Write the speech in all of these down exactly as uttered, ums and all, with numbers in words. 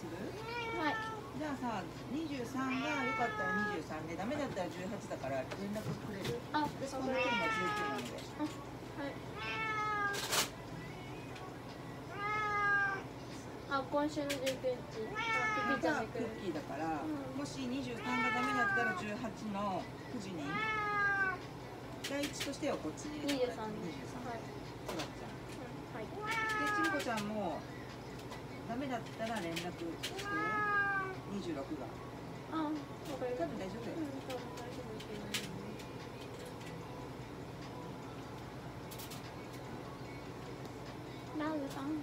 る？ はい。 じゃあさ、にじゅうさんが良かったらにじゅうさんで、ダメだったらじゅうはちだから連絡くれる？ あ、 私この件がじゅうきゅうなので。 はい。あ、今週のじゅうくにち。あ、ピピちゃんで来る。 クッキーだから、 うん、 もしにじゅうさんがダメだったらじゅうはちのくじに第一としてはこっちににじゅうさん。 にじゅうさん。 はい。 そうだっちゃん。 はい。 で、ちびこちゃんもダメだったら連絡してにじゅうろくが。 あ、わかる。 多分大丈夫だよ。 うん、多分大丈夫ですよ。ラウさん。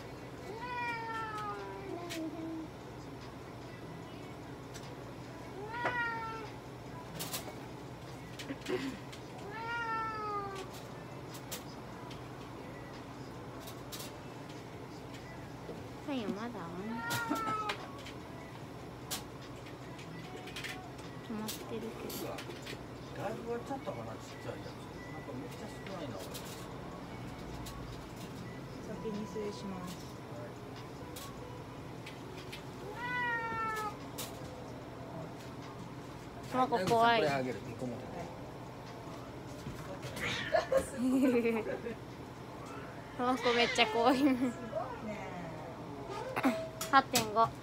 太陽まだ止まってるけど。 だいぶ割っちゃったかな、ちっちゃいやつ。なんかめっちゃ少ないな。 先に失礼します。 この子怖い。 これあげる。ここも。 この子めっちゃ怖い。はってんご。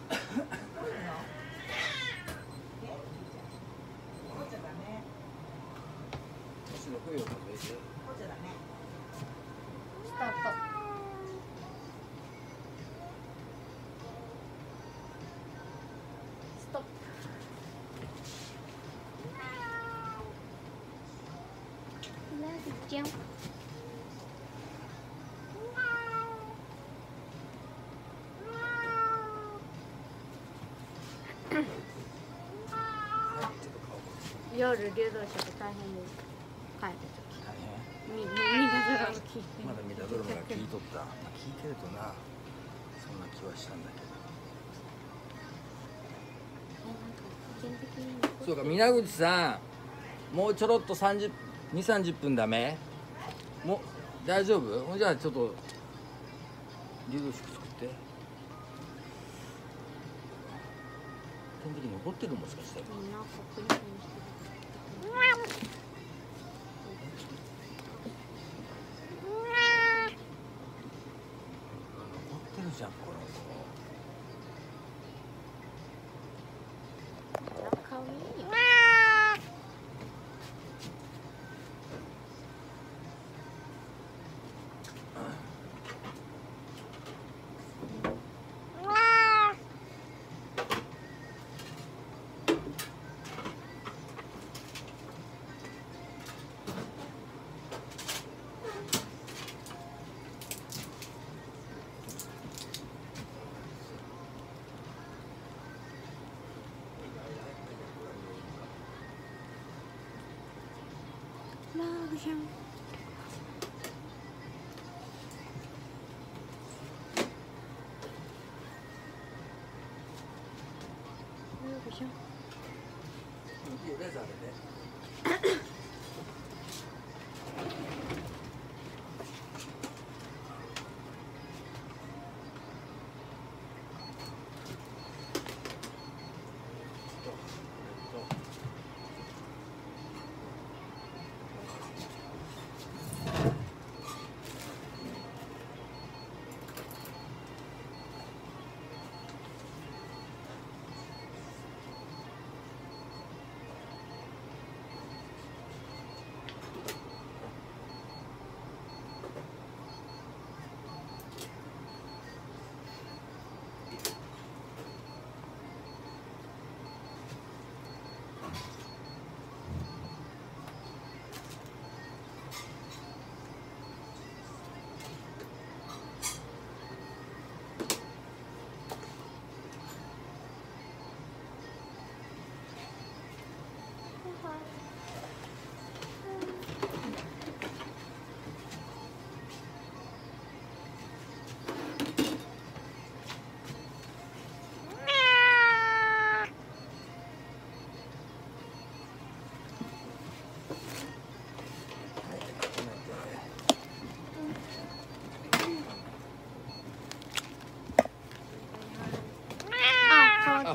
スタート。ストップ。ラビちゃん。夜流動食大変です。帰る時。 大変。 みみんなドラマ聞いて。 まだ見たドラマが聞いとった。まあ、聞いてるとな。そんな気はしたんだけど。そうか、皆口さん。もうちょろっと三十、二三十分ダメ。もう、大丈夫。ほんじゃあ、ちょっと。流動食作って。点滴残ってる、もしかして。 みんな確認してる。 残ってるじゃん、この子。 かわいいよ。ラブちゃん。ラブちゃん。 いいよ、レーザーでね。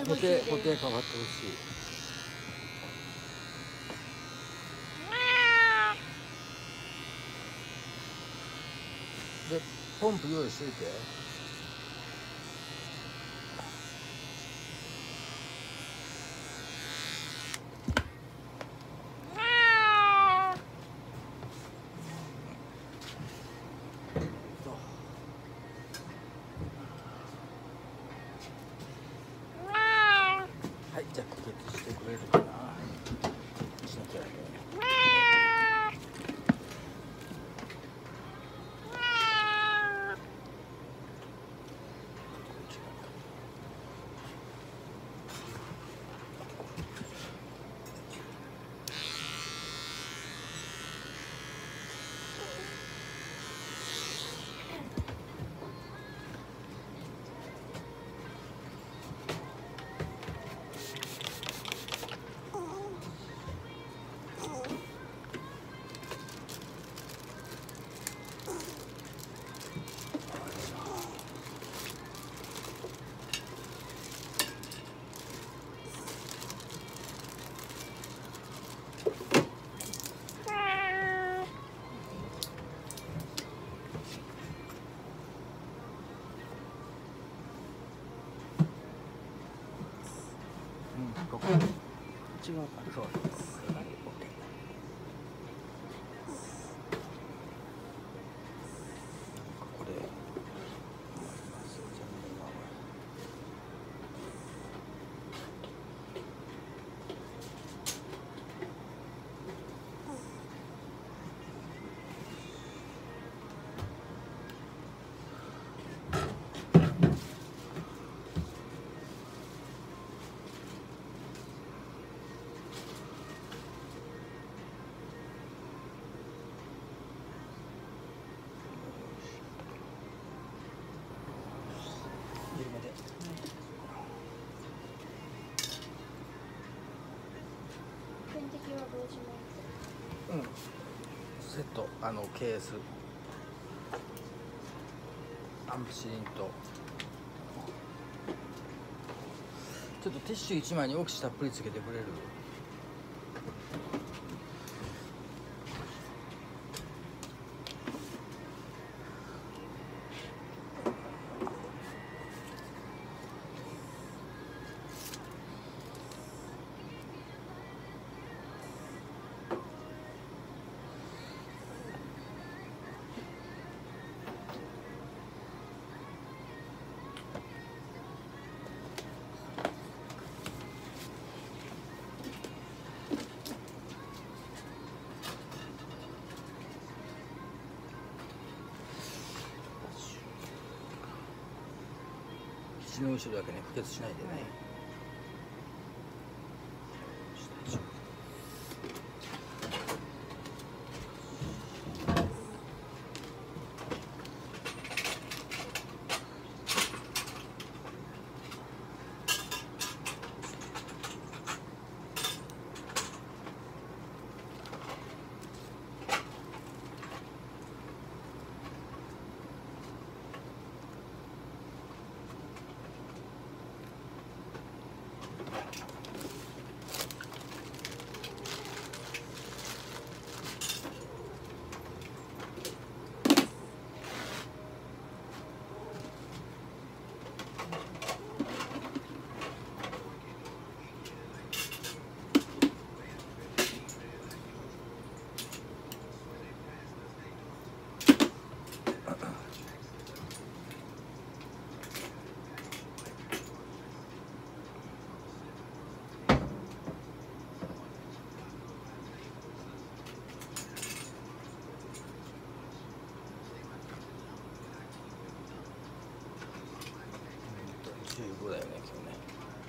固定固定変わってほしい。でポンプ用意しといて。はい、じゃあ補欠してくれるかな。しなきゃね。ここ違うか。そうです。はい、OK。ここで。 点滴はどうします？ うん。セット、あのケース、アンプシリンと。ちょっとティッシュ一枚にオキシたっぷりつけてくれる？口の後ろだけね、補欠しないでね。じゅうごだよね、今日ね。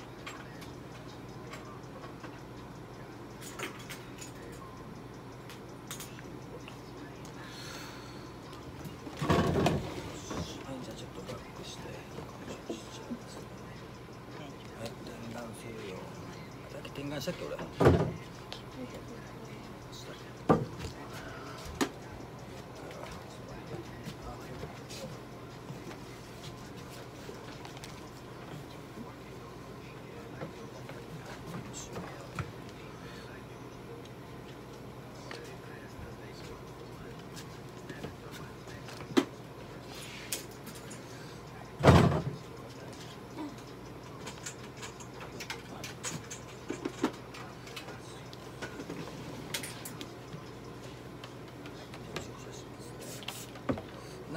はい、じゃあちょっとバックして。はい、点眼せよ。だけ点眼したっけ俺。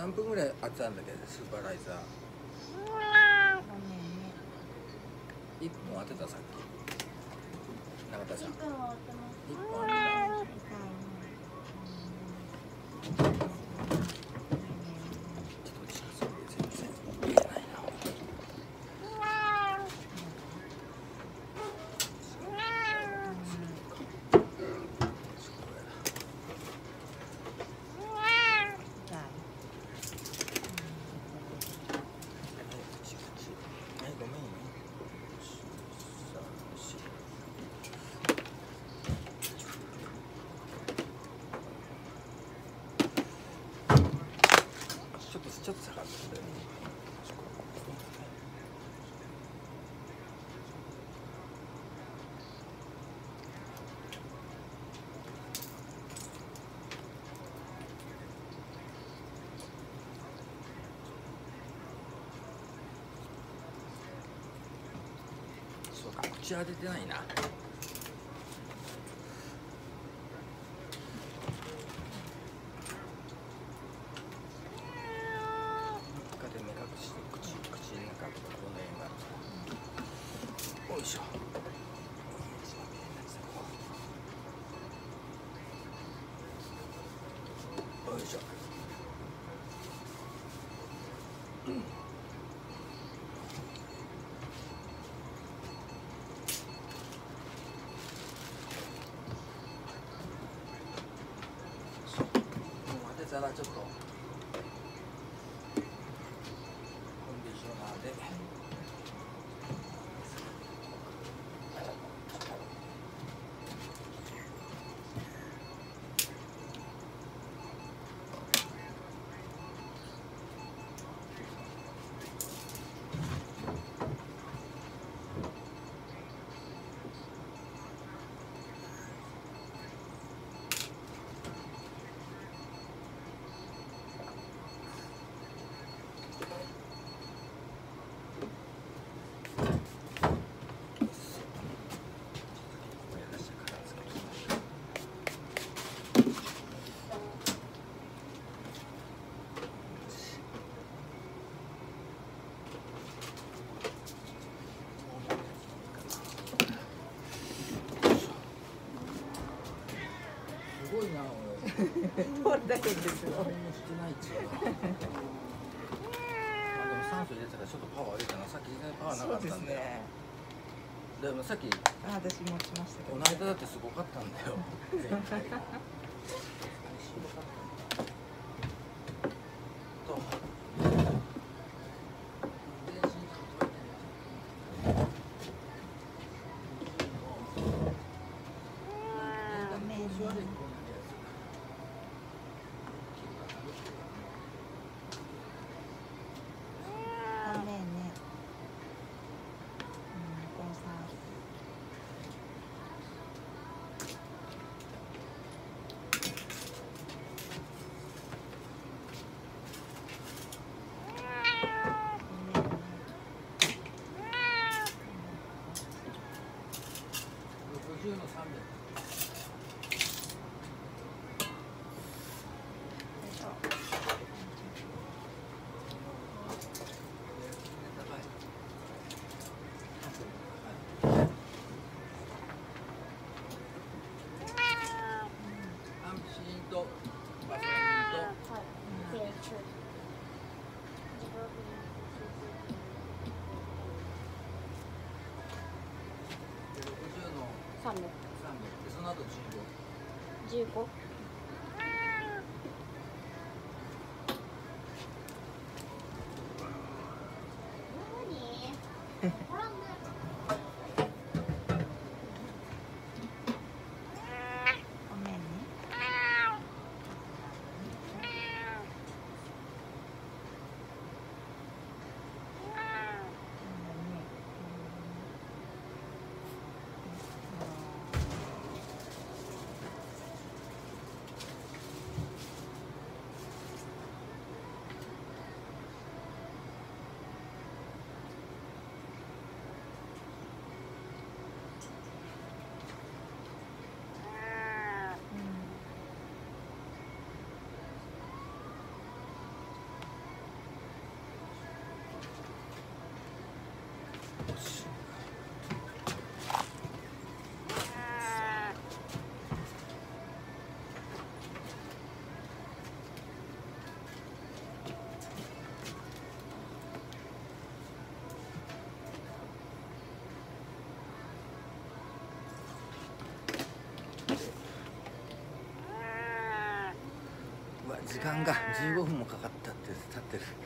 何分ぐらいあったんだっけスーパーライザー。 ごめんね。 いっぷん当てたさっき。中田さん。 いっぷんは終わってます。 いっぷん当てた。ちょっと下がってる。そうか、口当ててないな。よいしょ。よいしょ。うん。そう。もう当てたらちょっとコンディショナーで。すごいな、 これだけですよ。 何もしてないっつうの。まあでも酸素入れてたらちょっとパワー入れたな。さっき全然パワーなかったんだよ。 そうですね。 でもさっきあ、私もしましたけど。 この間だってすごかったんだよ。前回が。と。ろくじゅうのさんびゃく。 三百。 その後十五。十五。 時間がじゅうごふんもかかったって経ってる。